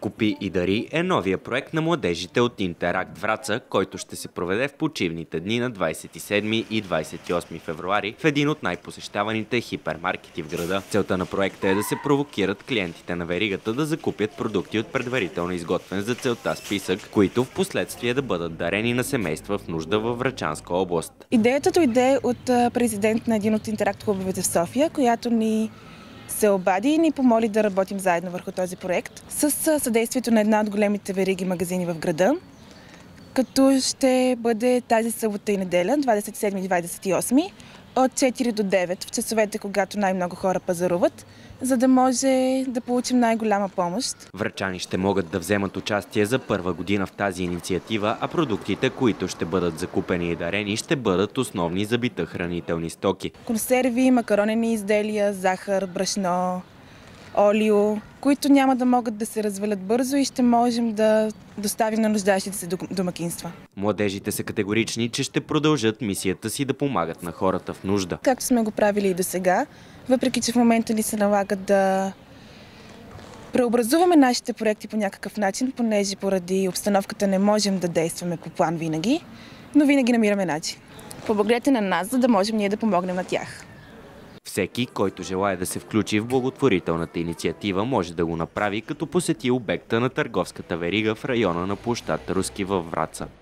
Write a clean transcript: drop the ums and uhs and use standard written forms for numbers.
Купи и дари е новия проект на младежите от Интеракт Враца, който ще се проведе в почивните дни на 27 и 28 февруари в един от най-посещаваните хипермаркети в града. Целта на проекта е да се провокират клиентите на веригата да закупят продукти от предварително изготвен за целта списък, които в последствие да бъдат дарени на семейства в нужда във Врачанска област. Идеята дойде от президент на един от Интеракт клубовете в София, която ни се обади и ни помоли да работим заедно върху този проект с съдействието на една от големите вериги магазини в града, като ще бъде тази събота и неделя, 27 и 28, от 4 до 9 в часовете, когато най-много хора пазаруват, за да може да получим най-голяма помощ. Врачани ще могат да вземат участие за първа година в тази инициатива, а продуктите, които ще бъдат закупени и дарени, ще бъдат основни за бита хранителни стоки. Консерви, макаронени изделия, захар, брашно, олио, които няма да могат да се развалят бързо и ще можем да доставим на нуждаещите се домакинства. Младежите са категорични, че ще продължат мисията си да помагат на хората в нужда. Както сме го правили и до сега, въпреки че в момента ни се налага да преобразуваме нашите проекти по някакъв начин, понеже поради обстановката не можем да действаме по план винаги, но винаги намираме начин. Помогнете на нас, за да можем ние да помогнем на тях. Всеки, който желае да се включи в благотворителната инициатива, може да го направи, като посети обекта на търговската верига в района на площад Руски във Враца.